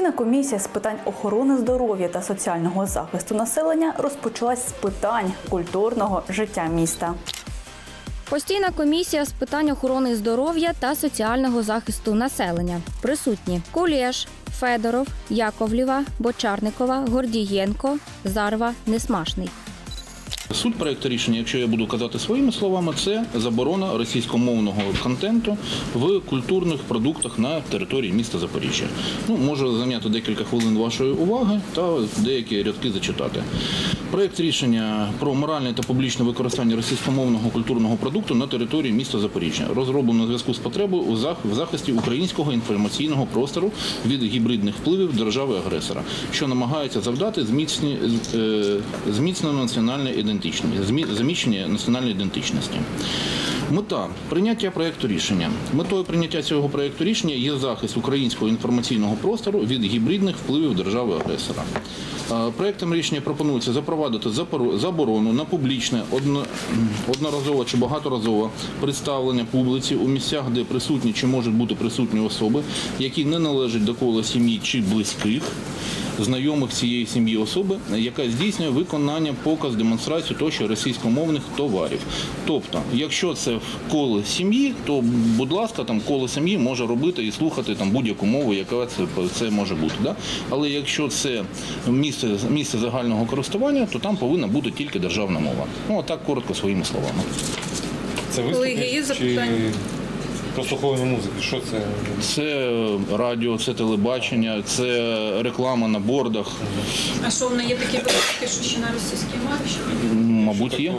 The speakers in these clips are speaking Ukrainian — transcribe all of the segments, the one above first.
Постійна комісія з питань охорони здоров'я та соціального захисту населення розпочалась з питань культурного життя міста. Постійна комісія з питань охорони здоров'я та соціального захисту населення. Присутні Кулєш, Федоров, Яковлєва, Бочарникова, Гордієнко, Зарва, Несмашний. Суть проєкту рішення, якщо я буду казати своїми словами, це заборона російськомовного контенту в культурних продуктах на території міста Запоріжжя. Можу зайняти декілька хвилин вашої уваги та деякі рядки зачитати. Проєкт рішення про моральне та публічне використання російськомовного культурного продукту на території міста Запоріжжя розроблено у зв'язку з потребою в захисті українського інформаційного простору від гібридних впливів держави-агресора, що намагається завдати зміцнення національної заміщення національної ідентичності. Мета прийняття проєкту рішення. Метою прийняття цього проєкту рішення є захист українського інформаційного простору від гібридних впливів держави-агресора. Проєктом рішення пропонується запровадити заборону на публічне, одноразове чи багаторазове представлення публіці у місцях, де присутні чи можуть бути присутні особи, які не належать до кола сім'ї чи близьких, знайомих цієї сім'ї особи, яка здійснює виконання, показ, демонстрацію тощо російськомовних товарів. Тобто, якщо це в колі сім'ї, то, будь ласка, там коло сім'ї може робити і слухати там будь-яку мову, яка це може бути. Да? Але якщо це місце загального користування, то там повинна бути тільки державна мова. Отак коротко своїми словами. Це виступи чи прослуховування музики? Що це? Це радіо, це телебачення, це реклама на бордах. А що, в неї є такі випадки, що ще на російській мові? Мабуть, є.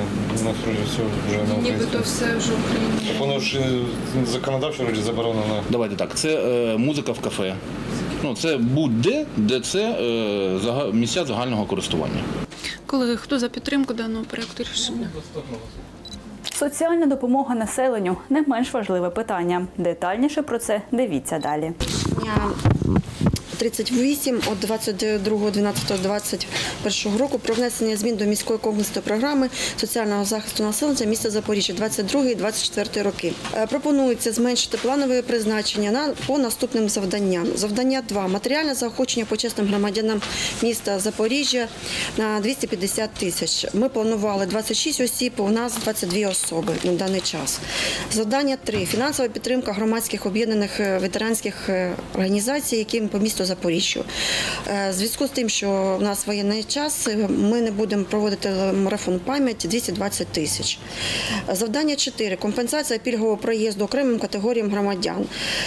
Нібито все вже українською. Воно ж законодавчо заборонено. Давайте так, це музика в кафе. Це будь-де, де це місця загального користування. Колеги, хто за підтримку даного проєкту рішення? Соціальна допомога населенню – не менш важливе питання. Детальніше про це дивіться далі. 38 від 22.12.21 року про внесення змін до міської комплексної програми соціального захисту населення міста Запоріжжя 22-24 роки. Пропонується зменшити планове призначення по наступним завданням. Завдання 2. Матеріальне заохочення почесним громадянам міста Запоріжжя на 250 тисяч. Ми планували 26 осіб, у нас 22 особи на даний час. Завдання 3. Фінансова підтримка громадських об'єднаних ветеранських організацій, яким по місту Запоріжжю. В зв'язку з тим, що в нас воєнний час, ми не будемо проводити марафон пам'яті 220 тисяч. Завдання 4. Компенсація пільгового проїзду окремим категоріям громадян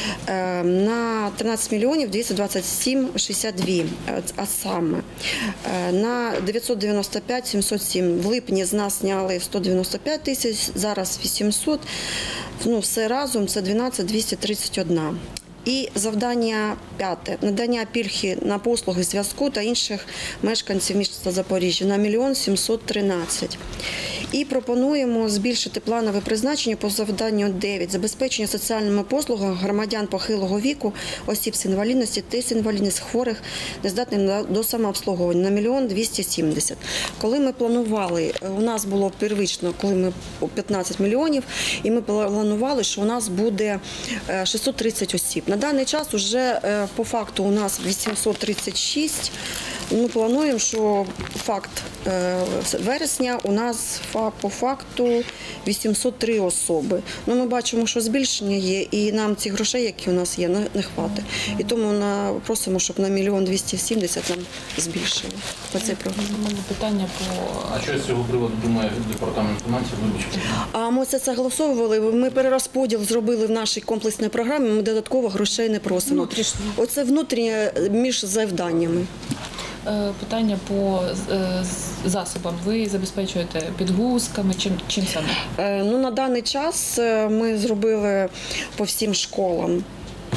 на 13 мільйонів 227 62, а саме на 995 707. В липні з нас зняли 195 тисяч, зараз 800. Все разом це 12 231. І завдання 5. Надання пільги на послуги зв'язку та інших мешканців міста Запоріжжя на 1 713. І пропонуємо збільшити планове призначення по завданню 9. Забезпечення соціальними послугами громадян похилого віку, осіб з інвалідності, інвалідність хворих, нездатних до самообслуговування на 1 270. Коли ми планували, у нас було первично, коли ми 15 мільйонів, і ми планували, що у нас буде 630 осіб. На даний час вже по факту у нас 836. Ми плануємо, що факт вересня у нас по факту 803 особи. Ми бачимо, що збільшення є, і нам ці грошей, які у нас є, не хватить. І тому просимо, щоб на 1 270 нам збільшили по цій програмі. Питання А що з цього приводу думає департамент фінансів? Ми це согласовували, ми перерозподіл зробили в нашій комплексній програмі, ми додатково грошей не просимо. Оце внутрішнє між завданнями. Питання по засобам. Ви забезпечуєте підгузками, чим саме? На даний час ми зробили по всім школам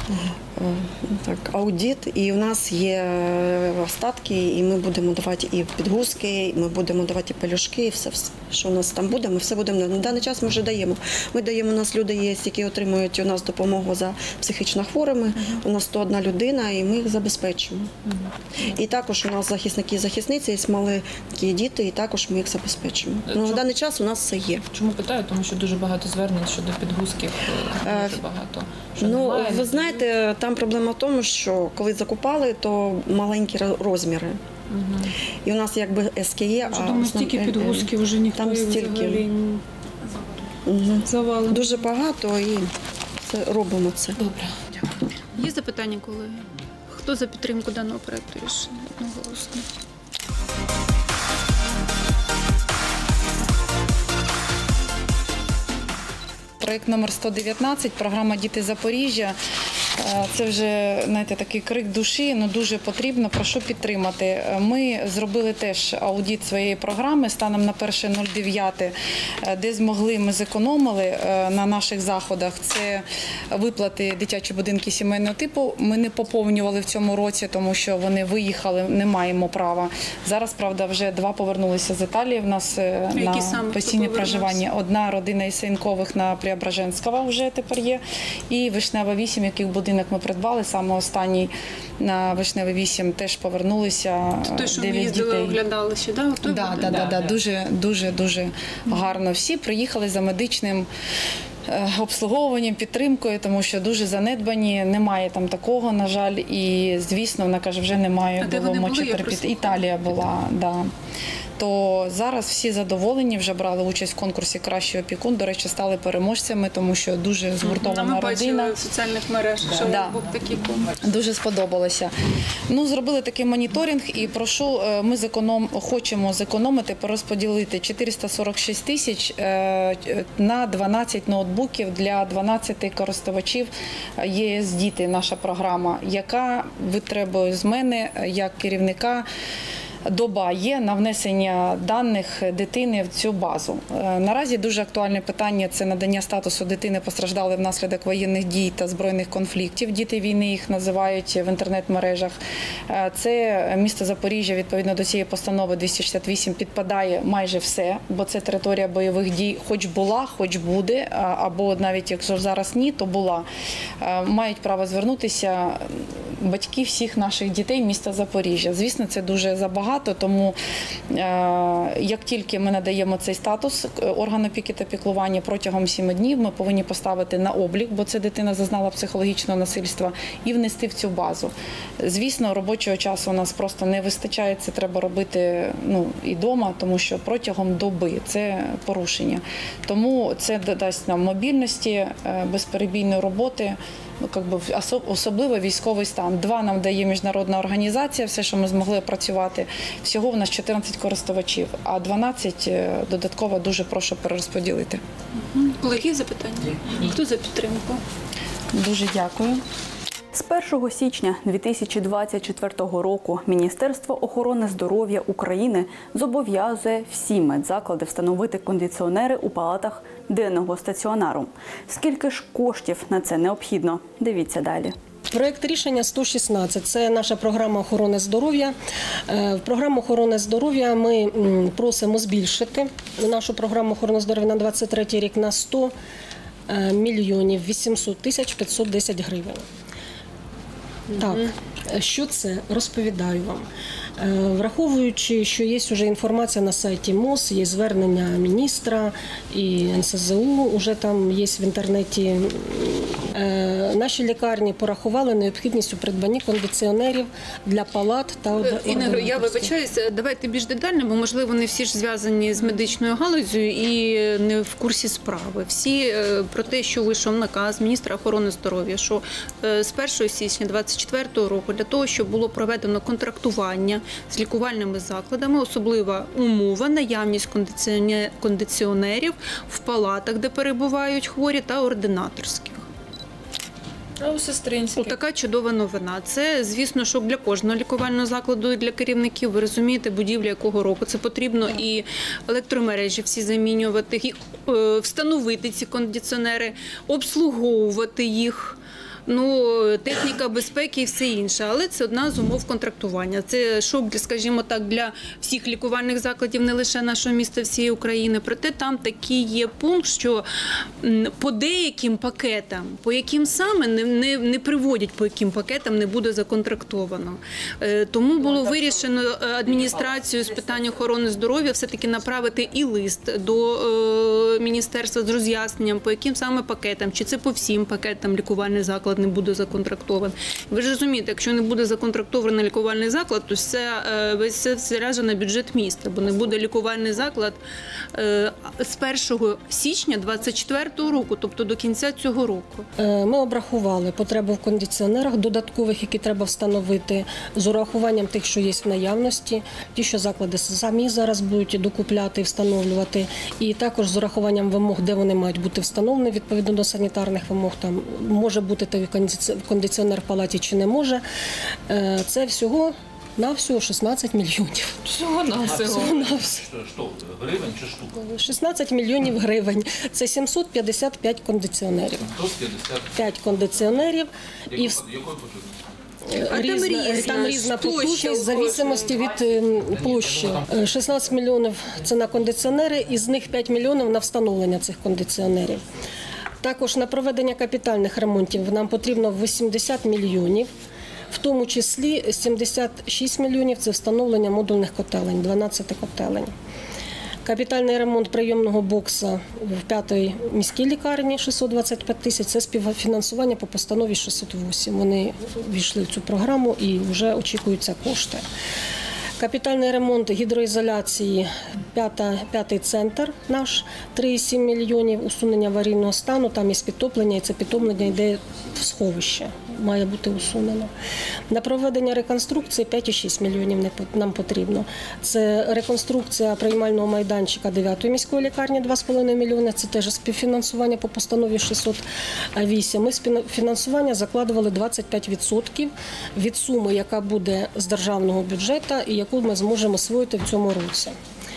аудит, і в нас є остатки, і ми будемо давати і підгузки, і ми будемо давати і пелюшки, і все, що у нас там буде, ми все будемо. На даний час ми вже даємо. Ми даємо, у нас люди є, які отримують у нас допомогу за психічно хворими, у нас 101 людина, і ми їх забезпечуємо. І також у нас захисники і захисниці, є маленькі діти, і також ми їх забезпечуємо. На даний час у нас все є. Чому питаю? Тому що дуже багато звернень щодо підгузків, дуже багато. Ви знаєте, там Там проблема в тому, що коли закупали, то маленькі розміри. І у нас якби СКЄ, Вже думаю, стільки підгузків вже ніхто там їх стільки. взагалі завалено. Дуже багато і робимо це. Добре. Є запитання, колеги? Хто за підтримку даного проекту рішення? Одноголосно. Проект номер 119, програма «Діти Запоріжжя». Це вже, знаєте, такий крик душі, але дуже потрібно, прошу підтримати. Ми зробили теж аудит своєї програми станом на 1.09, де змогли, ми зекономили на наших заходах. Це виплати дитячі будинки сімейного типу. Ми не поповнювали в цьому році, тому що вони виїхали, не маємо права. Зараз, правда, вже 2 повернулися з Італії. В нас на постійне проживання. Одна родина із Саєнкових на Преображенського вже тепер є. І Вишнева 8, яких будинок ми придбали, саме останній на Вишневий 8 теж повернулися 9 дітей. Той, що ми їздили, оглядали ще, так? Так, дуже гарно. Всі приїхали за медичним обслуговуванням, підтримкою, тому що дуже занедбані, немає там такого, на жаль, і, звісно, вона каже, вже немає, було мочеперепіти. Італія була, да. То зараз всі задоволені, вже брали участь в конкурсі «Кращий опікун», до речі, стали переможцями, тому що дуже згуртована родина. Ми бачили в соціальних мережах, що був такий конкурс. Дуже сподобалося. Ну, зробили такий моніторинг і прошу, ми хочемо зекономити, порозподілити 446 тисяч на 12 ноутбуків для 12 користувачів ЄС «Діти», наша програма, яка витребує з мене, як керівника, доба є на внесення даних дитини в цю базу. Наразі дуже актуальне питання – це надання статусу дитини, постраждалої внаслідок воєнних дій та збройних конфліктів. Діти війни їх називають в інтернет-мережах. Це місто Запоріжжя, відповідно до цієї постанови 268, підпадає майже все, бо це територія бойових дій, хоч була, хоч буде, або навіть якщо зараз ні, то була. Мають право звернутися батьки всіх наших дітей міста Запоріжжя. Звісно, це дуже забагато, тому як тільки ми надаємо цей статус органу опіки та піклування протягом 7 днів, ми повинні поставити на облік, бо ця дитина зазнала психологічного насильства, і внести в цю базу. Звісно, робочого часу у нас просто не вистачає, це треба робити і вдома, тому що протягом доби це порушення. Тому це додасть нам мобільності, безперебійної роботи, особливо військовий стан. 2 нам дає міжнародна організація, все, що ми змогли опрацювати. Всього в нас 14 користувачів, а 12 додатково дуже прошу перерозподілити. Колеги, запитання? Хто за підтримку? Дуже дякую. З 1 січня 2024 року Міністерство охорони здоров'я України зобов'язує всі медзаклади встановити кондиціонери у палатах денного стаціонару. Скільки ж коштів на це необхідно? Дивіться далі. Проект рішення 116 – це наша програма охорони здоров'я. В програму охорони здоров'я ми просимо збільшити нашу програму охорони здоров'я на 2023 рік на 100 мільйонів 800 тисяч 510 гривень. Так, що це? Розповідаю вам. Враховуючи, що є вже інформація на сайті МОЗ, є звернення міністра і НСЗУ, вже там є в інтернеті, наші лікарні порахували необхідність у придбанні кондиціонерів для палат та Інна, я вибачаюся, давайте більш детально, бо, можливо, не всі ж зв'язані з медичною галуззю і не в курсі справи. Всі про те, що вийшов наказ міністра охорони здоров'я, що з 1 січня 2024 року для того, щоб було проведено контрактування з лікувальними закладами, особлива умова – наявність кондиціонерів в палатах, де перебувають хворі, та ординаторських. А у сестринських? Така чудова новина. Це, звісно, шок для кожного лікувального закладу і для керівників. Ви розумієте, будівля якого року. Це потрібно і електромережі всі замінювати, і встановити ці кондиціонери, обслуговувати їх. Техніка безпеки і все інше, але це одна з умов контрактування. Це шок, скажімо так, для всіх лікувальних закладів, не лише нашого міста, всієї України. Проте там такий є пункт, що по деяким пакетам, по яким саме не приводять, по яким пакетам не буде законтрактовано. Тому було вирішено адміністрацією з питань охорони здоров'я все-таки направити і лист до міністерства з роз'ясненням, по яким саме пакетам, чи це по всім пакетам лікувальних закладів, заклад не буде законтрактований. Ви ж розумієте, якщо не буде законтрактований лікувальний заклад, то це все ляже на бюджет міста, бо не буде лікувальний заклад з 1 січня 2024 року, тобто до кінця цього року. Ми обрахували потребу в кондиціонерах додаткових, які треба встановити, з урахуванням тих, що є в наявності, ті, що заклади самі зараз будуть докупляти і встановлювати, і також з урахуванням вимог, де вони мають бути встановлені відповідно до санітарних вимог, там може бути той кондиціонер в палаті чи не може. Це всього 16 мільйонів. Всього-навсього. Що, гривень чи штук? 16 мільйонів гривень. Це 755 кондиціонерів. 5 кондиціонерів. Якої потужності? Там різна потужність в зависимості від площі. 16 мільйонів – це на кондиціонери, із них 5 мільйонів на встановлення цих кондиціонерів. Також на проведення капітальних ремонтів нам потрібно 80 мільйонів. В тому числі 76 мільйонів – це встановлення модульних котелень, 12 котелень. Капітальний ремонт прийомного бокса в 5-й міській лікарні – 625 тисяч – це співфінансування по постанові 608. Вони ввійшли в цю програму і вже очікуються кошти. Капітальний ремонт гідроізоляції, 5-й центр наш, 3,7 мільйонів, усунення аварійного стану, там є підтоплення, і це підтоплення йде в сховище, має бути усунено. На проведення реконструкції 5,6 мільйонів нам потрібно. Це реконструкція приймального майданчика 9-ї міської лікарні, 2,5 мільйони, це теж співфінансування по постанові 608. Ми співфінансування закладували 25% від суми, яка буде з державного бюджету і яку ми зможемо освоїти в цьому році.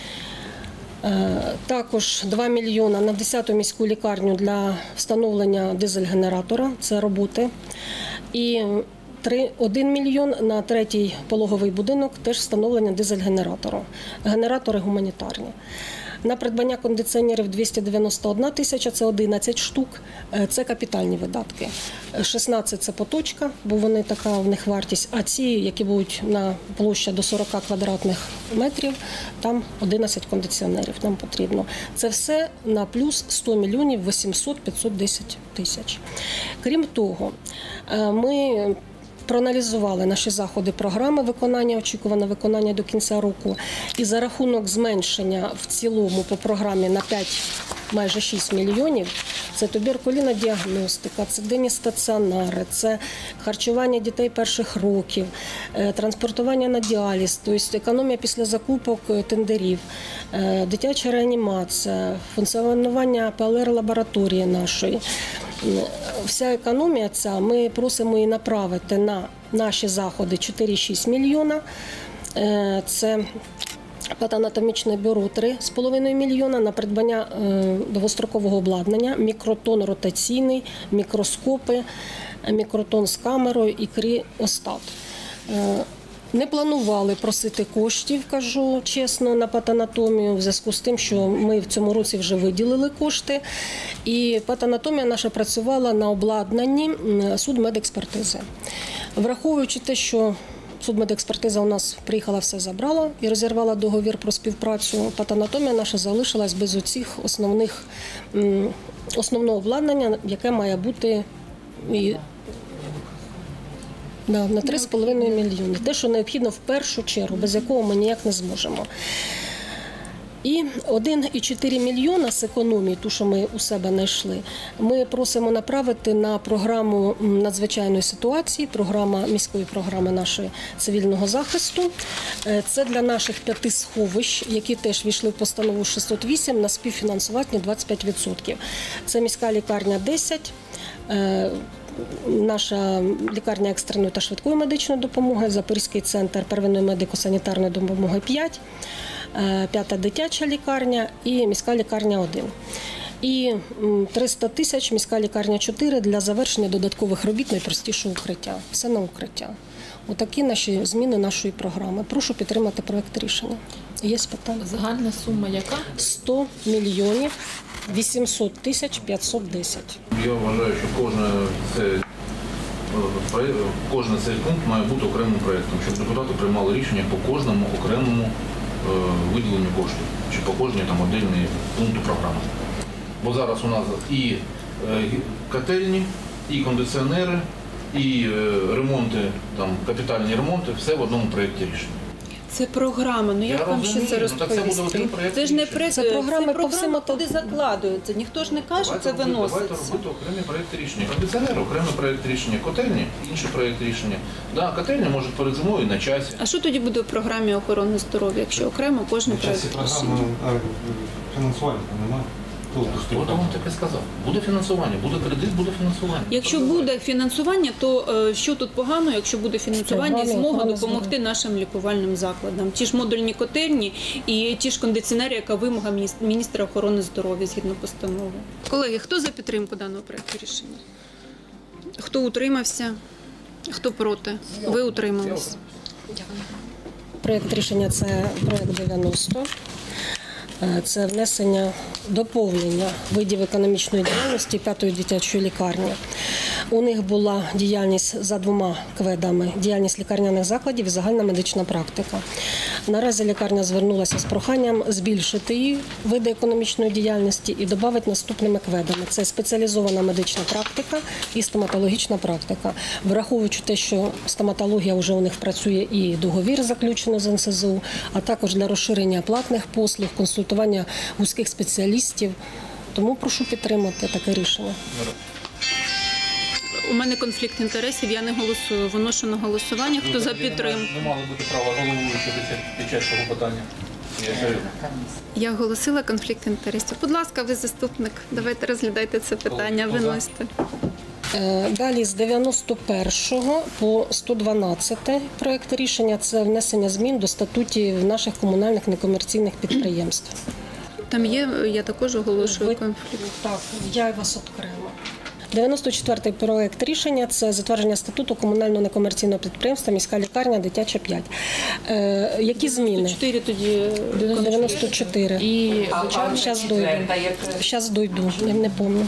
Також 2 мільйони на 10-ту міську лікарню для встановлення дизель-генератора, це роботи. І 1 мільйон на 3-й пологовий будинок, теж встановлення дизель-генератора. Генератори гуманітарні. На придбання кондиціонерів 291 тисяча, це 11 штук, це капітальні видатки. 16 – це поточка, бо вони така в них вартість, а ці, які будуть на площа до 40 квадратних метрів, там 11 кондиціонерів нам потрібно. Це все на плюс 100 мільйонів 800-510 тисяч. Крім того, ми проаналізували наші заходи програми виконання, очікуване виконання до кінця року. І за рахунок зменшення в цілому по програмі на 5, майже 6 мільйонів, це туберкульозна діагностика, це денні стаціонари, це харчування дітей перших років, транспортування на діаліз, тобто економія після закупок тендерів, дитяча реанімація, функціонування ПЛР-лабораторії нашої. Вся економія ця, ми просимо її направити на наші заходи 4,6 мільйона. Це патанатомічне бюро 3,5 мільйона на придбання довгострокового обладнання, мікротон ротаційний, мікроскопи, мікротон з камерою і кріостат. Не планували просити коштів, кажу чесно, на патанатомію, в зв'язку з тим, що ми в цьому році вже виділили кошти. І патанатомія наша працювала на обладнанні судмедекспертизи. Враховуючи те, що судмедекспертиза у нас приїхала, все забрала і розірвала договір про співпрацю, патанатомія наша залишилась без оцих основного обладнання, яке має бути на 3,5 мільйони. Те, що необхідно в першу чергу, без якого ми ніяк не зможемо. І 1,4 мільйона з економії, ту, що ми у себе знайшли, ми просимо направити на програму надзвичайної ситуації, програма міської програми нашої цивільного захисту. Це для наших 5 сховищ, які теж війшли в постанову 608 на співфінансування 25%. Це міська лікарня 10, наша лікарня екстреної та швидкої медичної допомоги, Запорізький центр первинної медико-санітарної допомоги 5, 5-та дитяча лікарня і міська лікарня 1. І 300 тисяч міська лікарня 4 для завершення додаткових робіт найпростішого укриття. Все на укриття. Отакі наші зміни нашої програми. Прошу підтримати проект рішення. Є питання? Загальна сума яка? 100 мільйонів 800 тисяч 510. Я вважаю, що кожен цей пункт має бути окремим проєктом, щоб депутати приймали рішення по кожному окремому виділенню коштів, чи по кожній отдельній пункту програми. Бо зараз у нас і котельні, і кондиціонери, і ремонти, там, капітальні ремонти, все в одному проєкті рішення. Це програма, ну як вам ще це розумію, так це буде розповісти? один проєкт Це ж не рішення. це програми по всім програма, куди закладується. Ніхто ж не каже, це Давайте виноситься. робити окремі проєкти рішення. Кондиціонери, окремий проєкт рішення, котельні, інший проєкт рішення. Да, котельня може перед зимою на часі. А що тоді буде в програмі охорони здоров'я, якщо окремо кожен На часі проєкт програми рішення? фінансування немає. Хто вам таке сказав? Буде фінансування, буде кредит, буде фінансування. Якщо буде фінансування, то що тут погано, якщо буде фінансування і Програмі змога охорони допомогти нашим лікувальним закладам? Ті ж модульні котельні і ті ж кондиціонери, яка вимога міністра охорони здоров'я згідно постанови. Колеги, хто за підтримку даного проєкту рішення? Хто утримався? Хто проти? Ви утримались. Проєкт рішення – це проєкт 90. Це внесення доповнення видів економічної діяльності 5-ї дитячої лікарні. У них була діяльність за 2 кведами – діяльність лікарняних закладів і загальна медична практика. Наразі лікарня звернулася з проханням збільшити її види економічної діяльності і додати наступними кведами. Це спеціалізована медична практика і стоматологічна практика. Враховуючи те, що стоматологія вже у них працює і договір заключено з НСЗУ, а також для розширення платних послуг, консультування вузьких спеціалістів. Тому прошу підтримати таке рішення. У мене конфлікт інтересів, я не голосую. Виношу на голосування. Хто за підтримку? Не мали бути права головуючого під час цього питання. Я оголосила конфлікт інтересів. Будь ласка, ви заступник. Давайте розглядайте це питання, виносьте. Далі з 91 по 112 проєкт рішення – це внесення змін до статутів наших комунальних некомерційних підприємств. Там є, я також оголошую конфлікт. Так, я вас окремо. 94-й проєкт рішення – це затвердження статуту комунального некомерційного підприємства «Міська лікарня, дитяча 5». Які зміни? 4 тоді. 94. І Зараз дойду, не пам'ятаю.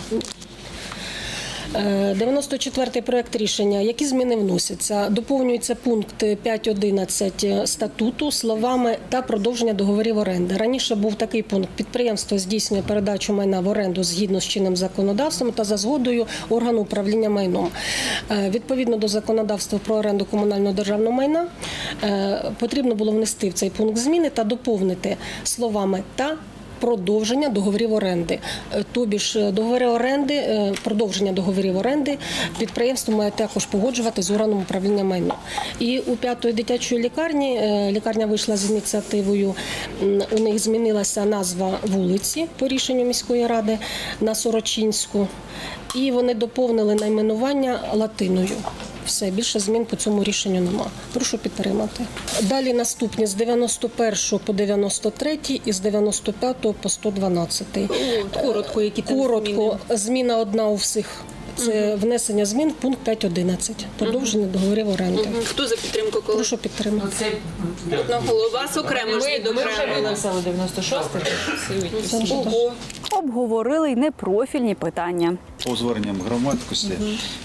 94-й проєкт рішення. Які зміни вносяться? Доповнюється пункт 5.11 статуту словами «та продовження договорів оренди». Раніше був такий пункт: підприємство здійснює передачу майна в оренду згідно з чинним законодавством та за згодою органу управління майном. Відповідно до законодавства про оренду комунального державного майна потрібно було внести в цей пункт зміни та доповнити словами «та продовження договорів оренди». Тобі ж договори оренди, продовження договорів оренди підприємство має також погоджувати з органом управління майном. І у 5-ї дитячої лікарні, лікарня вийшла з ініціативою, у них змінилася назва вулиці по рішенню міської ради на Сорочинську, і вони доповнили найменування латиною. Все, більше змін по цьому рішенню нема. Прошу підтримати. Далі наступні з 91 по 93 і з 95 по 112. Коротко, які там Коротко, зміна одна у всіх. Це внесення змін в пункт 5.11. Продовження договорів оренди. Хто за підтримку, колеги? Прошу підтримати. Одного вас окремо ж відокремили. написали 96-й. Ого. Обговорили й непрофільні питання. По зверненням громадськості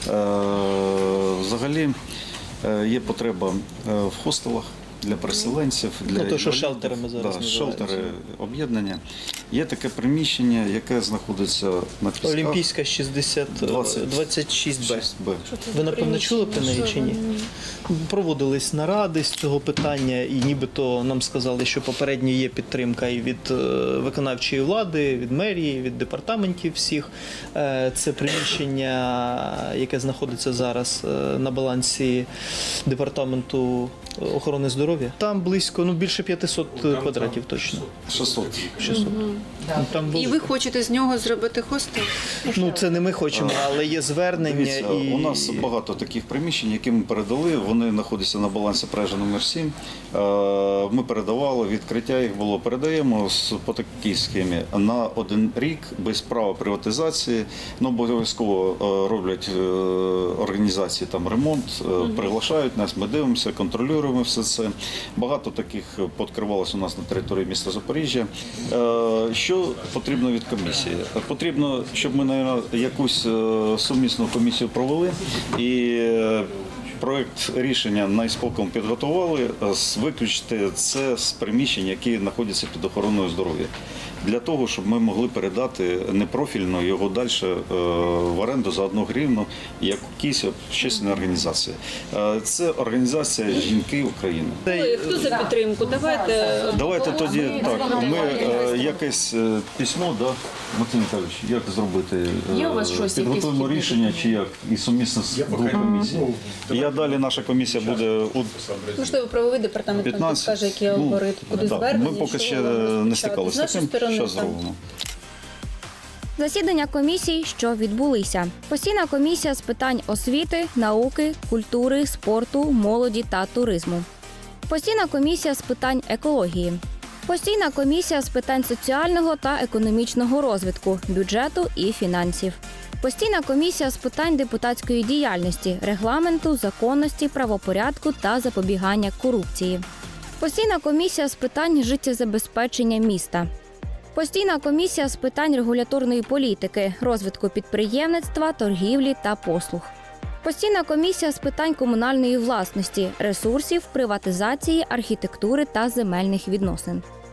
взагалі є потреба в хостелах для переселенців, для то, що інвалідів. шелтерами зараз називаються. Шелтери, об'єднання. Є таке приміщення, яке знаходиться на Пісках. Олімпійська 26Б. Ви, напевно, чули про неї чи ні? Проводились наради з цього питання, і нібито нам сказали, що попередньо є підтримка і від виконавчої влади, від мерії, від департаментів всіх. Це приміщення, яке знаходиться зараз на балансі департаменту охорони здоров'я. Там близько, більше 500 квадратів точно. 600. Там І ви хочете з нього зробити хостел? це не ми хочемо, але є звернення. Дивіться, І у нас багато таких приміщень, які ми передали. Вони знаходяться на балансі ПРЕЖа номер 7. Ми передавали, відкриття їх було. Передаємо по такій схемі на 1 рік без права приватизації. Обов'язково роблять організації там ремонт, приглашають нас, ми дивимося, контролюємо все це. Багато таких підкривалось у нас на території міста Запоріжжя. Що потрібно від комісії? Потрібно, щоб ми, мабуть, якусь сумісну комісію провели і Проект рішення на ісполком підготували, виключити це з приміщень, які знаходяться під охороною здоров'я. Для того, щоб ми могли передати непрофільно його далі в оренду за 1 гривну, як якісь общественні організації. Це організація «Жінки України». Хто за підтримку? Давайте тоді так, ми якесь письмо, да, Максим Віталійович, як зробити? Є у вас щось, підготуємо якісь рішення чи як? І сумісно з двох комісій. Я далі, наша комісія буде Можливо, правовий департамент нам 15. підкаже, який алгоритм, куди звернення. Ми поки ще не стикалися з таким, що зробимо. Засідання комісій, що відбулися. Постійна комісія з питань освіти, науки, культури, спорту, молоді та туризму. Постійна комісія з питань екології. Постійна комісія з питань соціального та економічного розвитку, бюджету і фінансів. Постійна комісія з питань депутатської діяльності, регламенту, законності, правопорядку та запобігання корупції. Постійна комісія з питань життєзабезпечення міста. Постійна комісія з питань регуляторної політики, розвитку підприємництва, торгівлі та послуг. Постійна комісія з питань комунальної власності, ресурсів, приватизації, архітектури та земельних відносин.